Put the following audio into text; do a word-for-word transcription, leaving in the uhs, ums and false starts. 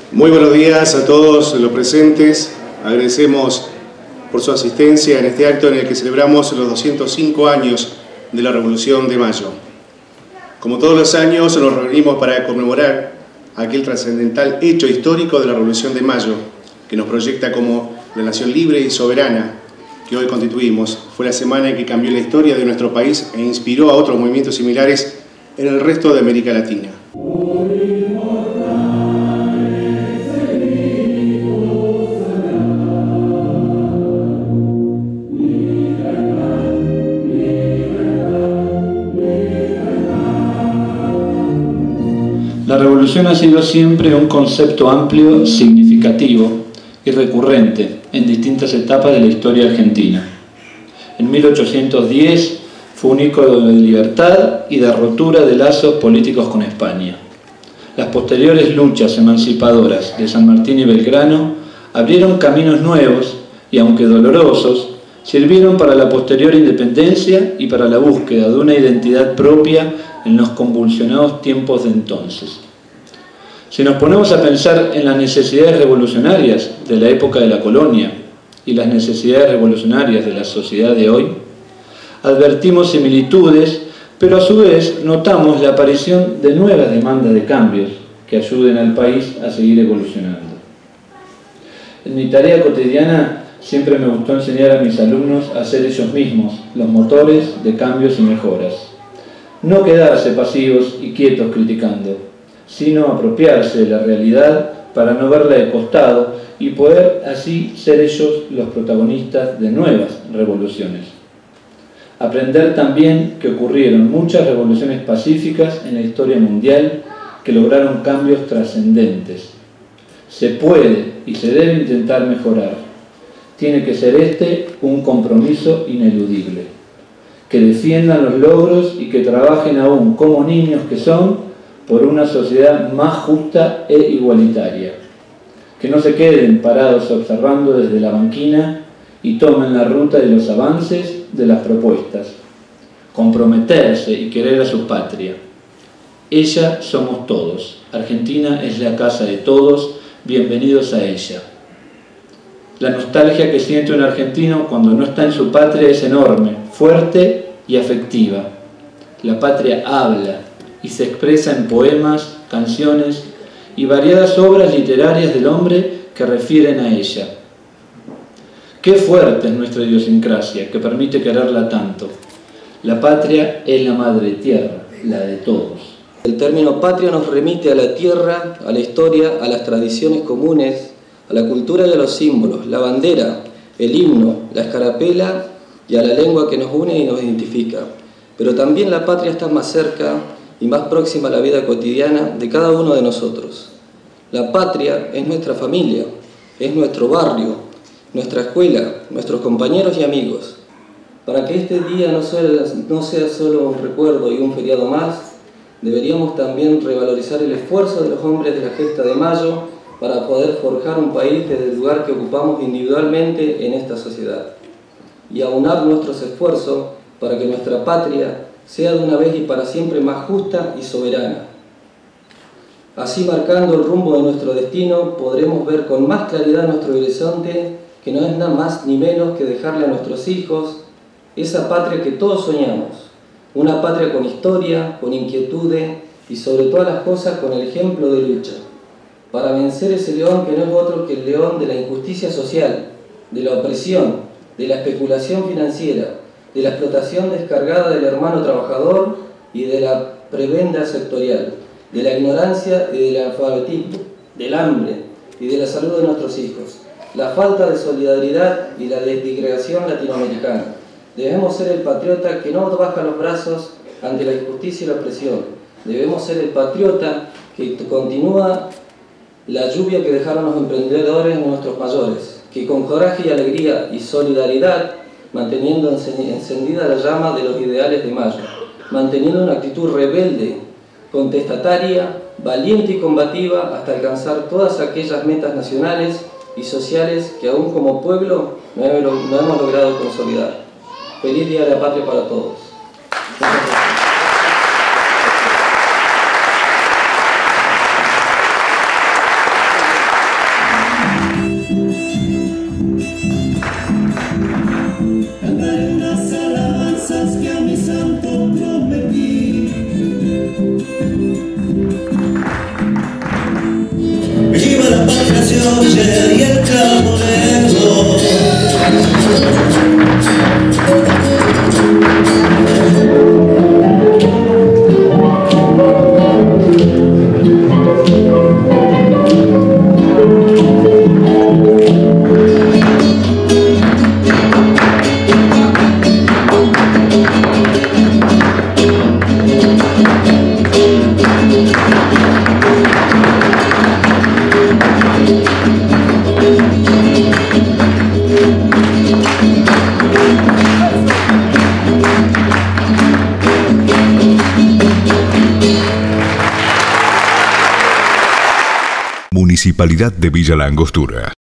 Muy buenos días a todos los presentes. Agradecemos por su asistencia en este acto en el que celebramos los doscientos cinco años de la Revolución de Mayo. Como todos los años, nos reunimos para conmemorar aquel trascendental hecho histórico de la Revolución de Mayo, que nos proyecta como la nación libre y soberana que hoy constituimos. Fue la semana en que cambió la historia de nuestro país e inspiró a otros movimientos similares en el resto de América Latina. La revolución ha sido siempre un concepto amplio, significativo y recurrente en distintas etapas de la historia argentina. En mil ochocientos diez fue un ícono de libertad y de rotura de lazos políticos con España. Las posteriores luchas emancipadoras de San Martín y Belgrano abrieron caminos nuevos y, aunque dolorosos, sirvieron para la posterior independencia y para la búsqueda de una identidad propia en los convulsionados tiempos de entonces. Si nos ponemos a pensar en las necesidades revolucionarias de la época de la colonia y las necesidades revolucionarias de la sociedad de hoy, advertimos similitudes, pero a su vez notamos la aparición de nuevas demandas de cambios que ayuden al país a seguir evolucionando. En mi tarea cotidiana siempre me gustó enseñar a mis alumnos a ser ellos mismos los motores de cambios y mejoras. No quedarse pasivos y quietos criticando, sino apropiarse de la realidad para no verla de costado y poder así ser ellos los protagonistas de nuevas revoluciones. Aprender también que ocurrieron muchas revoluciones pacíficas en la historia mundial que lograron cambios trascendentes. Se puede y se debe intentar mejorar. Tiene que ser este un compromiso ineludible. Que defiendan los logros y que trabajen aún como niños que son por una sociedad más justa e igualitaria. Que no se queden parados observando desde la banquina y tomen la ruta de los avances de las propuestas. Comprometerse y querer a su patria. Ella somos todos. Argentina es la casa de todos. Bienvenidos a ella. La nostalgia que siente un argentino cuando no está en su patria es enorme, fuerte y afectiva. La patria habla y se expresa en poemas, canciones y variadas obras literarias del hombre que refieren a ella. Qué fuerte es nuestra idiosincrasia que permite quererla tanto. La patria es la madre tierra, la de todos. El término patria nos remite a la tierra, a la historia, a las tradiciones comunes, a la cultura y a los símbolos, la bandera, el himno, la escarapela y a la lengua que nos une y nos identifica. Pero también la patria está más cerca y más próxima a la vida cotidiana de cada uno de nosotros. La patria es nuestra familia, es nuestro barrio, nuestra escuela, nuestros compañeros y amigos. Para que este día no sea, no sea solo un recuerdo y un feriado más, deberíamos también revalorizar el esfuerzo de los hombres de la gesta de Mayo para poder forjar un país desde el lugar que ocupamos individualmente en esta sociedad y aunar nuestros esfuerzos para que nuestra patria sea de una vez y para siempre más justa y soberana. Así, marcando el rumbo de nuestro destino, podremos ver con más claridad nuestro horizonte, que no es nada más ni menos que dejarle a nuestros hijos esa patria que todos soñamos, una patria con historia, con inquietudes y sobre todas las cosas con el ejemplo de lucha, para vencer ese león que no es otro que el león de la injusticia social, de la opresión, de la especulación financiera, de la explotación descargada del hermano trabajador y de la prebenda sectorial, de la ignorancia y del alfabetismo, del hambre y de la salud de nuestros hijos, la falta de solidaridad y la desdigregación latinoamericana. Debemos ser el patriota que no baja los brazos ante la injusticia y la opresión. Debemos ser el patriota que continúa la lluvia que dejaron los emprendedores en nuestros mayores, que con coraje y alegría y solidaridad, manteniendo encendida la llama de los ideales de Mayo, manteniendo una actitud rebelde, contestataria, valiente y combativa hasta alcanzar todas aquellas metas nacionales y sociales que aún como pueblo no hemos logrado consolidar. Feliz Día de la Patria para todos. Roger y el Cabo Municipalidad de Villa La Angostura.